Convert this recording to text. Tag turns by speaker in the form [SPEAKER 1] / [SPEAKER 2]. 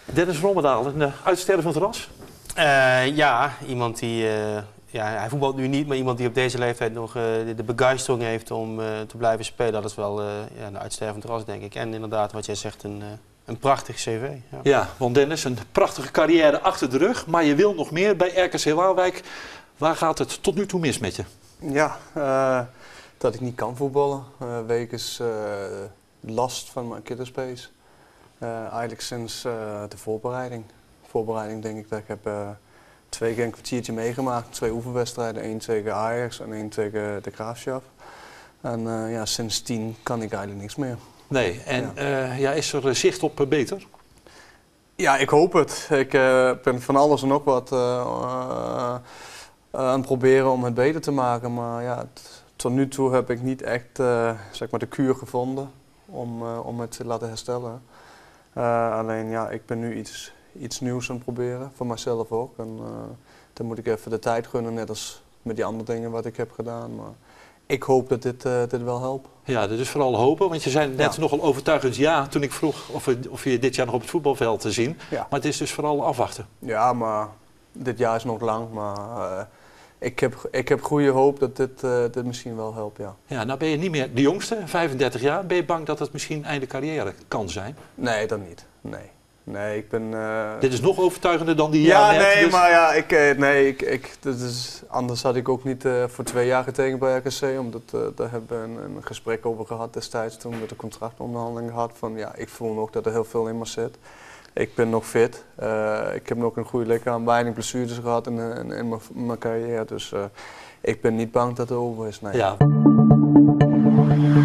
[SPEAKER 1] Dennis Rommedaal, een uitstervend ras?
[SPEAKER 2] Ja, iemand die... hij voetbalt nu niet, maar iemand die op deze leeftijd nog de begeistering heeft om te blijven spelen. Dat is wel een uitstervend ras, denk ik. En inderdaad, wat jij zegt, een prachtig cv.
[SPEAKER 1] Ja, want Dennis, een prachtige carrière achter de rug. Maar je wil nog meer bij RKC Waalwijk. Waar gaat het tot nu toe mis met je?
[SPEAKER 3] Ja, dat ik niet kan voetballen. Wegens last van mijn kinderspace. Eigenlijk sinds de voorbereiding. Voorbereiding denk ik dat ik heb 2 keer een kwartiertje meegemaakt. 2 oefenwedstrijden, 1 tegen Ajax en 1 tegen de Graafschap. En sindsdien kan ik eigenlijk niks meer.
[SPEAKER 1] Nee, en is er zicht op beter?
[SPEAKER 3] Ja, ik hoop het. Ik ben van alles en nog wat aan het proberen om het beter te maken. Maar ja, tot nu toe heb ik niet echt zeg maar de kuur gevonden om het te laten herstellen. Alleen ja, ik ben nu iets nieuws aan het proberen, voor mezelf ook. En dan moet ik even de tijd gunnen, net als met die andere dingen wat ik heb gedaan. Maar ik hoop dat dit wel helpt.
[SPEAKER 1] Ja, dat is vooral hopen, want je zei net nogal overtuigend ja toen ik vroeg of je dit jaar nog op het voetbalveld te zien. Ja. Maar het is dus vooral afwachten.
[SPEAKER 3] Ja, maar dit jaar is nog lang, maar ik heb goede hoop dat dit misschien wel helpt, ja.
[SPEAKER 1] Ja, nou ben je niet meer de jongste, 35 jaar. Ben je bang dat het misschien einde carrière kan zijn?
[SPEAKER 3] Nee, dat niet. Nee, ik ben...
[SPEAKER 1] Dit is nog overtuigender dan die
[SPEAKER 3] jaar net.
[SPEAKER 1] Nee,
[SPEAKER 3] dus... maar ja, anders had ik ook niet voor 2 jaar getekend bij RKC. Omdat daar hebben we een gesprek over gehad destijds toen we de contractonderhandeling gehad. Van ja, ik voel ook dat er heel veel in me zit. Ik ben nog fit. Ik heb nog een goede lichaam, weinig blessures gehad in mijn carrière. Dus ik ben niet bang dat het over is. Nee.
[SPEAKER 1] Ja.